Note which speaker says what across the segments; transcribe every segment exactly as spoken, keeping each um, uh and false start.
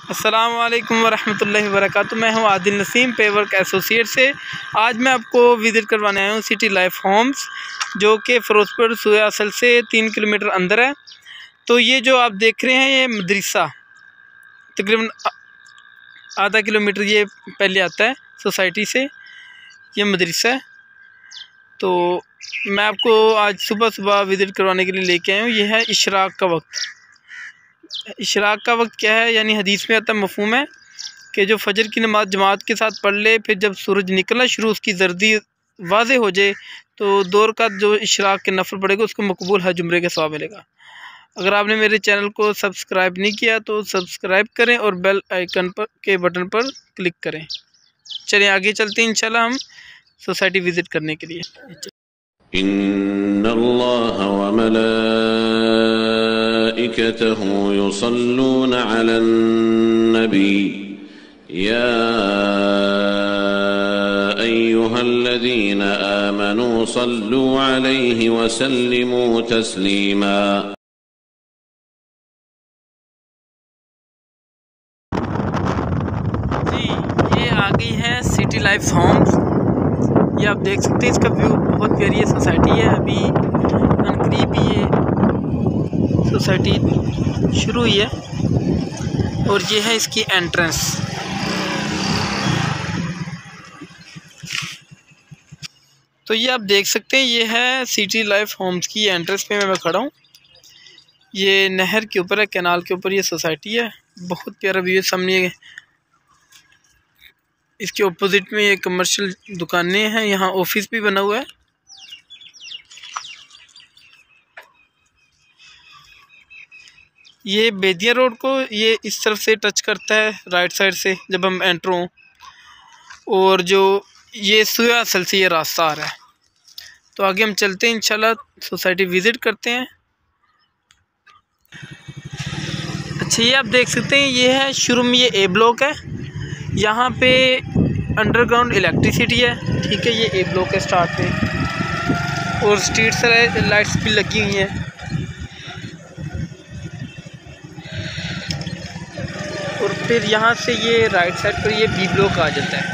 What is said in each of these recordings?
Speaker 1: अस्सलाम वालेकुम वरहमतुल्लाहि वबरकातुहू। मैं हूं आदिल नसीम पेवर्क एसोसिएट से। आज मैं आपको विज़िट करवाने आया हूं सिटी लाइफ होम्स, जो कि फ़िरोज़पुर सूया असल से तीन किलोमीटर अंदर है। तो ये जो आप देख रहे हैं ये मदरसा तकरीबन आधा किलोमीटर ये पहले आता है सोसाइटी से, ये मदरसा है। तो मैं आपको आज सुबह सुबह विज़िट करवाने के लिए लेके आया हूँ। ये है इशराक का वक्त। इशराक का वक्त क्या है, यानी हदीस में आता है, मफ़हूम है कि जो फजर की नमाज जमात के साथ पढ़ ले, फिर जब सूरज निकलना शुरू उसकी जर्दी वाज़े हो जाए तो दौर का जो इशराक के नफल पड़ेगा उसको मकबूल हज उम्रे का सवाब मिलेगा। अगर आपने मेरे चैनल को सब्सक्राइब नहीं किया तो सब्सक्राइब करें और बेल आइकन पर के बटन पर क्लिक करें। चलिए आगे चलते हैं इंशाल्लाह हम सोसाइटी विज़िट करने के लिए।
Speaker 2: इन्नल्लाह व मलाइकतहु युसल्लूना अलन नबी या अय्युहल्लज़ीना आमनू सल्लू अलैहि व सल्लिमू तस्लीमा।
Speaker 1: जी, ये आ गई है सिटी लाइफ होम्स। ये आप देख सकते हैं, इसका व्यू बहुत प्यारी है। सोसाइटी है, अभी अनकरीब ये सोसाइटी शुरू हुई है और ये है इसकी एंट्रेंस। तो ये आप देख सकते हैं, ये है सिटी लाइफ होम्स की एंट्रेंस पे मैं खड़ा हूँ। ये नहर के ऊपर है, कैनाल के ऊपर ये सोसाइटी है। बहुत प्यारा व्यू है। सामने इसके ऑपोजिट में ये कमर्शियल दुकानें हैं, यहाँ ऑफिस भी बना हुआ है। ये बेदिया रोड को ये इस तरफ से टच करता है, राइट साइड से जब हम एंटर हों, और जो ये सूया असल से ये रास्ता आ रहा है। तो आगे हम चलते हैं, इंशाल्लाह सोसाइटी विज़िट करते हैं। अच्छा, ये आप देख सकते हैं, ये है शुरू में ये ए ब्लॉक है। यहाँ पे अंडरग्राउंड इलेक्ट्रिसिटी है, ठीक है। ये ए ब्लॉक है स्टार्ट पे, और स्ट्रीट से लाइट्स भी लगी हुई हैं। और फिर यहाँ से ये राइट साइड पर ये बी ब्लॉक आ जाता है,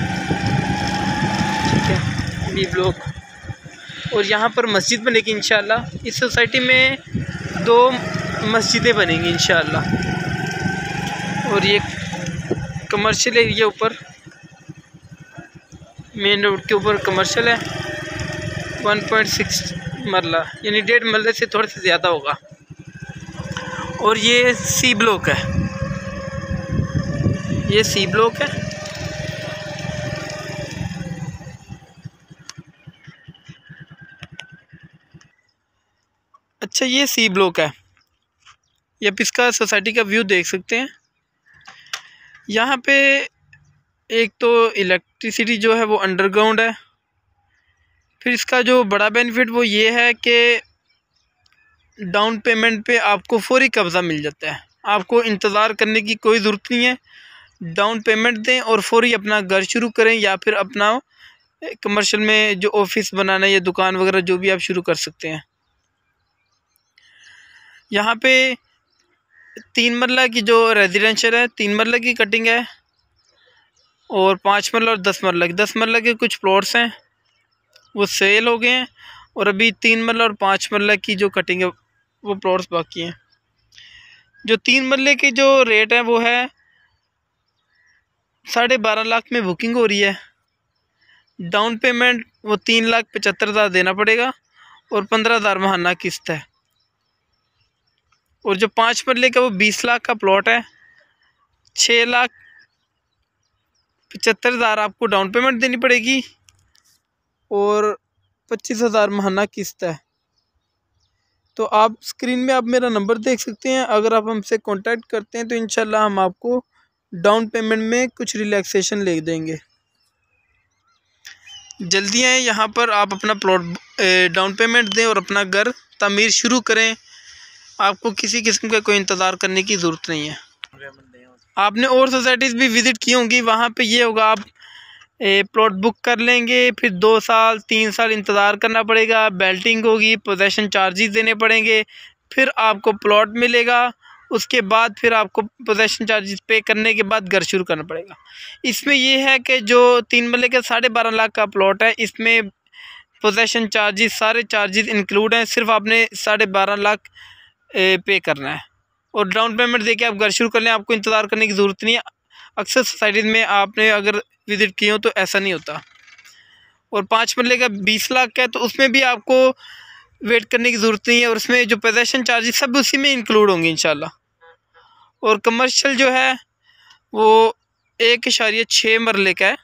Speaker 1: ठीक है, बी ब्लॉक। और यहाँ पर मस्जिद बनेगी इंशाल्लाह। इस सोसाइटी में दो मस्जिदें बनेंगी इंशाल्लाह। और ये कमर्शियल एरिया ऊपर मेन रोड के ऊपर कमर्शियल है। वन पॉइंट सिक्स मरला यानी डेढ़ मरले से थोड़ा सा ज़्यादा होगा। और ये सी ब्लॉक है, ये सी ब्लॉक है। अच्छा, ये सी ब्लॉक है। ये आप इसका सोसाइटी का व्यू देख सकते हैं। यहाँ पे एक तो इलेक्ट्रिसिटी जो है वो अंडरग्राउंड है। फिर इसका जो बड़ा बेनिफिट वो ये है कि डाउन पेमेंट पे आपको फौरी कब्ज़ा मिल जाता है। आपको इंतज़ार करने की कोई ज़रूरत नहीं है। डाउन पेमेंट दें और फौरी अपना घर शुरू करें, या फिर अपना कमर्शियल में जो ऑफिस बनाना है या दुकान वगैरह जो भी आप शुरू कर सकते हैं। यहाँ पे तीन मरला की जो रेजिडेंशियल है, तीन मरला की कटिंग है, और पाँच मरला और दस मरला की दस मरला के कुछ प्लॉट्स हैं वो सेल हो गए हैं, और अभी तीन मरला और पाँच मरला की जो कटिंग है वो प्लॉट्स बाकी हैं। जो तीन मरले की जो रेट है वो है साढ़े बारह लाख में बुकिंग हो रही है। डाउन पेमेंट वो तीन लाख पचहत्तर हज़ार देना पड़ेगा, और पंद्रह हज़ार महाना किस्त है। और जो पाँच मरले का वो बीस लाख का प्लॉट है। छः लाख पचहत्तर हज़ार आपको डाउन पेमेंट देनी पड़ेगी, और पच्चीस हज़ार महाना किस्त है। तो आप स्क्रीन में आप मेरा नंबर देख सकते हैं। अगर आप हमसे कांटेक्ट करते हैं तो इंशाल्लाह हम आपको डाउन पेमेंट में कुछ रिलैक्सेशन ले देंगे। जल्दी आएँ यहाँ पर, आप अपना प्लॉट डाउन पेमेंट दें और अपना घर तामीर शुरू करें। आपको किसी किस्म का कोई इंतज़ार करने की ज़रूरत नहीं है। आपने और सोसाइटीज़ भी विज़िट की होंगी, वहाँ पे ये होगा, आप प्लॉट बुक कर लेंगे, फिर दो साल तीन साल इंतज़ार करना पड़ेगा, बेल्टिंग होगी, पोजेसन चार्जेस देने पड़ेंगे, फिर आपको प्लॉट मिलेगा। उसके बाद फिर आपको पोजेशन चार्जेस पे करने के बाद घर शुरू करना पड़ेगा। इसमें ये है कि जो तीन मरले का साढ़े बारह लाख का प्लॉट है, इसमें पोजेशन चार्जेस सारे चार्जेस इंक्लूड हैं। सिर्फ आपने साढ़े बारह लाख पे करना है और डाउन पेमेंट देके आप घर शुरू कर लें। आपको इंतज़ार करने की ज़रूरत नहीं है। अक्सर सोसाइटीज़ में आपने अगर विज़िट किए हो तो ऐसा नहीं होता। और पाँच मरले का बीस लाख का है तो उसमें भी आपको वेट करने की ज़रूरत नहीं है और उसमें जो पोजेशन चार्जेस सब उसी में इंक्लूड होंगे इंशाल्लाह। और कमर्शियल जो है वो एक इशारिया छः मरले का है,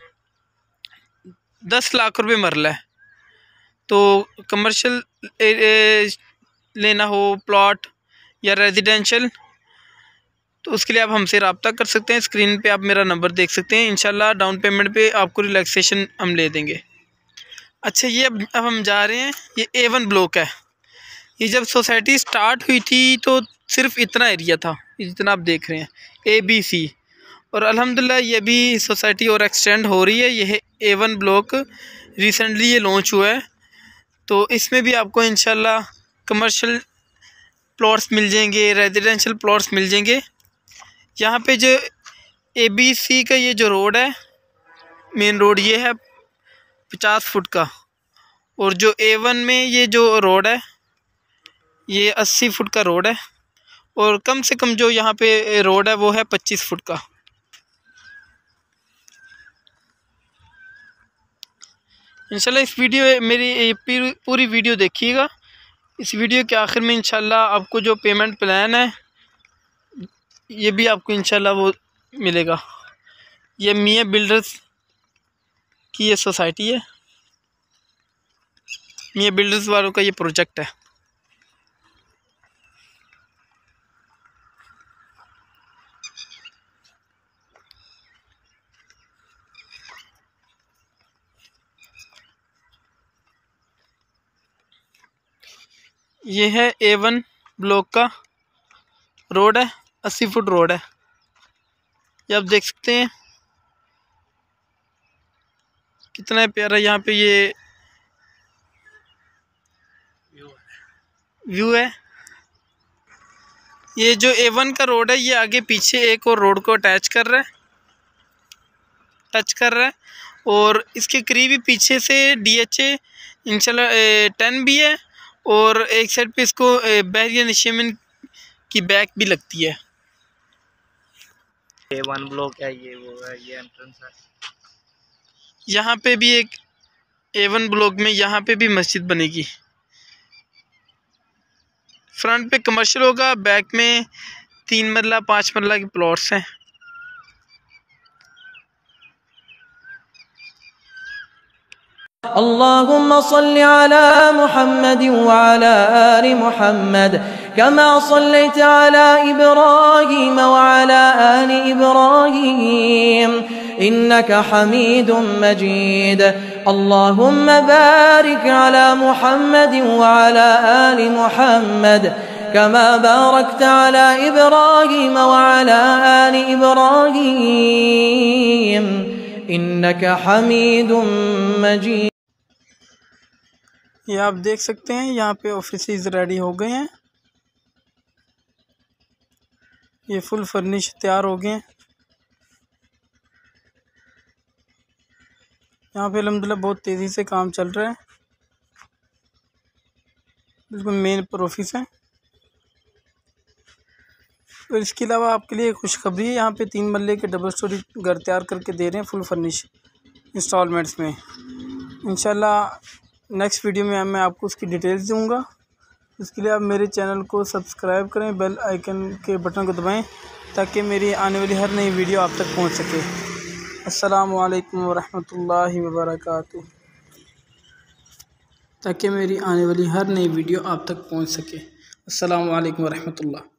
Speaker 1: दस लाख रुपए मरला है। तो कमर्शियल लेना हो प्लॉट या रेजिडेंशियल तो उसके लिए आप हमसे रब्ता कर सकते हैं। स्क्रीन पे आप मेरा नंबर देख सकते हैं। इंशाल्लाह डाउन पेमेंट पे आपको रिलैक्सेशन हम ले देंगे। अच्छा, ये अब अब हम जा रहे हैं, ये ए वन ब्लॉक है। ये जब सोसाइटी स्टार्ट हुई थी तो सिर्फ इतना एरिया था, जितना आप देख रहे हैं ए बी सी, और अल्हम्दुलिल्लाह ये भी सोसाइटी और एक्सटेंड हो रही है। यह ए वन ब्लॉक रिसेंटली ये लॉन्च हुआ है। तो इसमें भी आपको इंशाल्लाह कमर्शियल प्लॉट्स मिल जाएंगे, रेजिडेंशियल प्लॉट्स मिल जाएंगे। यहाँ पे जो ए बी सी का ये जो रोड है, मेन रोड ये है पचास फुट का, और जो ए वन में ये जो रोड है ये अस्सी फुट का रोड है, और कम से कम जो यहाँ पे रोड है वो है पच्चीस फुट का। इंशाल्लाह इस वीडियो मेरी पूरी वीडियो देखिएगा। इस वीडियो के आखिर में इंशाल्लाह आपको जो पेमेंट प्लान है ये भी आपको इंशाल्लाह वो मिलेगा। ये मियाँ बिल्डर्स की ये सोसाइटी है, मियाँ बिल्डर्स वालों का ये प्रोजेक्ट है। ये है ए वन ब्लॉक का रोड है, अस्सी फुट रोड है। ये आप देख सकते हैं कितना प्यारा यहाँ पे ये व्यू है। ये जो ए वन का रोड है ये आगे पीछे एक और रोड को अटैच कर रहा है टच कर रहा है और इसके करीब ही पीछे से डी एच ए इंशाल्लाह टेन भी है, और एक साइड पे इसको बैरियर निशान की बैक भी लगती है।
Speaker 3: ए वन ब्लॉक है, ये वो है, ये एंट्रेंस है।
Speaker 1: यहाँ पे भी एक ए वन ब्लॉक में यहाँ पे भी मस्जिद बनेगी। फ्रंट पे कमर्शियल होगा, बैक में तीन मरला पाँच मरला के प्लॉट्स हैं।
Speaker 4: अल्लाहुम्मा सल्लि अला मुहम्मद व अला आलि मुहम्मद कमा सल्लैता अला इब्राहीम व अला आलि इब्राहीम इन्नका हमीदुम मजीद। अल्लाहुम्मा बारिक अला मुहम्मद व अला आलि मुहम्मद कमा बारकता अला इब्राहीम व अला आलि इब्राहीम इन्नका हमीदुम मजीद।
Speaker 1: ये आप देख सकते हैं यहाँ पे ऑफिसेज रेडी हो गए हैं, ये फुल फर्निश तैयार हो गए हैं। यहाँ पे अल्हम्दुलिल्लाह बहुत तेज़ी से काम चल रहा है, बिल्कुल मेन पर ऑफिस है। और इसके अलावा आपके लिए खुशखबरी है, यहाँ पे तीन मरले के डबल स्टोरी घर तैयार करके दे रहे हैं फुल फर्निश इंस्टॉलमेंट्स में। इंशाल्लाह नेक्स्ट वीडियो में मैं आपको उसकी डिटेल्स दूंगा। इसके लिए आप मेरे चैनल को सब्सक्राइब करें, बेल आइकन के बटन को दबाएं ताकि मेरी आने वाली हर नई वीडियो आप तक पहुंच सके। अस्सलामु अलैकुम वरहमतुल्लाहि वबरकातुहू। ताकि मेरी आने वाली हर नई वीडियो आप तक पहुंच सके। अस्सलामु अलैकुम वरहमतुल्लाह।